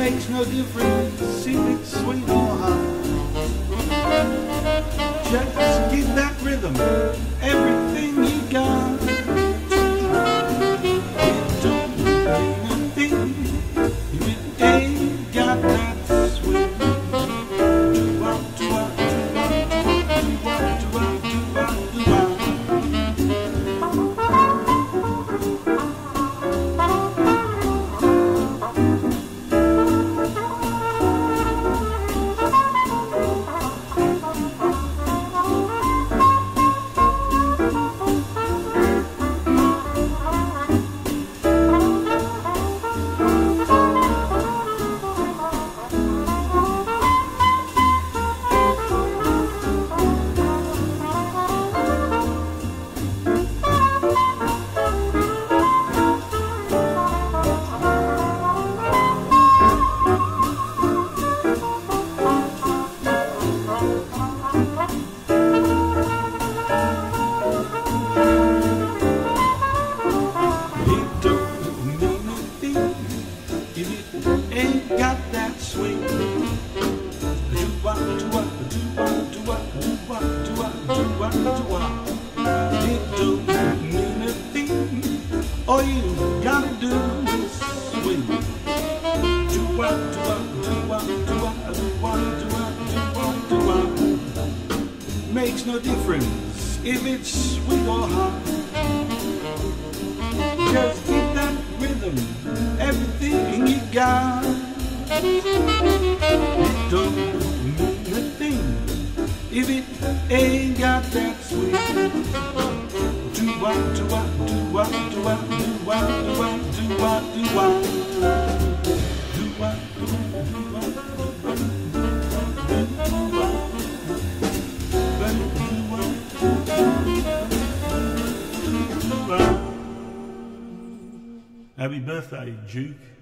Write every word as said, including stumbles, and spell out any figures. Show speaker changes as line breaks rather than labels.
makes no difference if it's sweet or hot. Just give that rhythm everything you got. It don't mean a thing if it ain't got that sweet. Do-wop, do-wop, do-wop, do-wop, do-wop, do-wop, ain't got that swing. Do-wop, do-wop, do-wop, do-wop, do-wop, do-wop, do-wop, do-wop. It don't mean a thing. All you gotta do is swing. Do-wop, do-wop, do-wop, do-wop, do-wop, do-wop, do-wop, do-wop. Makes no difference if it's sweet or hot. Just give that rhythm everything you got. It don't mean a thing if it ain't got that sweet. Do-wop, do-wop, do-wop, do-wop, do-wop, do-wop, do-wop, do-wop. Do-wop, do-wop, do-wop, do-wop. Happy birthday, Duke.